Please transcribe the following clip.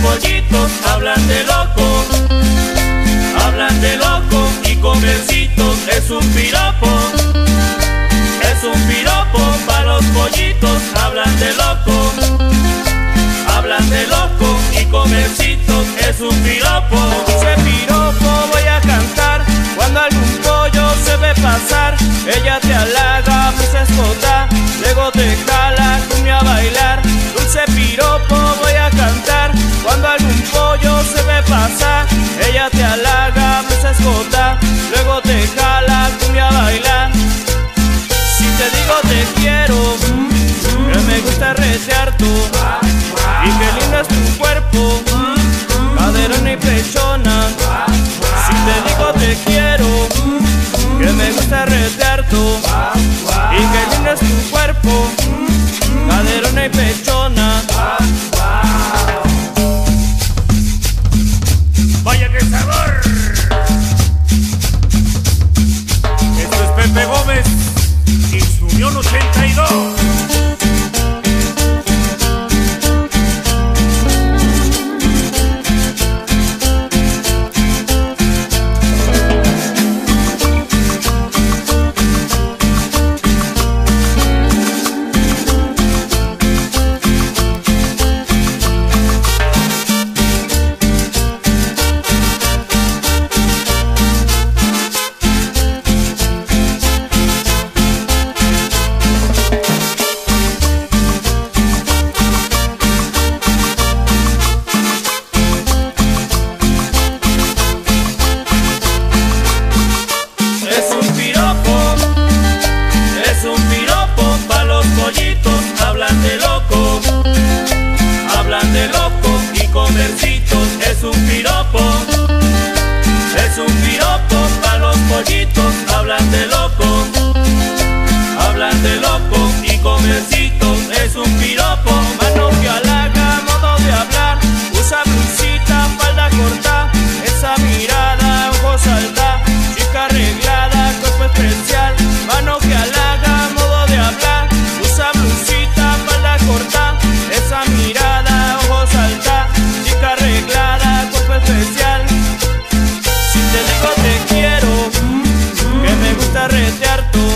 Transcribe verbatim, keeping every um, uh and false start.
pollitos hablan de loco, hablan de loco y con besitos es un piropo, es un piropo para los pollitos. Hablan de loco, hablan de loco y con besitos es un piropo. Ese piropo voy a cantar cuando algún pollo se ve pasar. Ella te halaga, pues escota, luego te jala, cumbia a bailar. Dulce piropo voy a cantar cuando algún pollo se ve pasar. Ella te halaga, pues escota, luego te jala, cumbia a bailar. Si te digo te quiero, que me gusta retear tú, y qué lindo es tu cuerpo, caderona y pechona. Si te digo te quiero, que me gusta retear tú, y qué lindo es tu cuerpo, caderona y pechona. ¡Vaya que sabor! Esto es Pepe Gómez y su Unión ochenta y dos. Hablan de loco, hablan de loco y con versitos es un piropo, es un piropo para los pollitos. Hablan de loco, hablan de loco y con versitos es un piropo. Mano que halaga, modo de hablar, usa blusita, falda corta, esa mirada, ojos salta, chica arreglada, cuerpo especial. Mano que halaga, modo de hablar, usa blusita, falda corta, esa mirada, ojos salta, chica arreglada, cuerpo especial. Si te digo te quiero, que me gusta retear tú,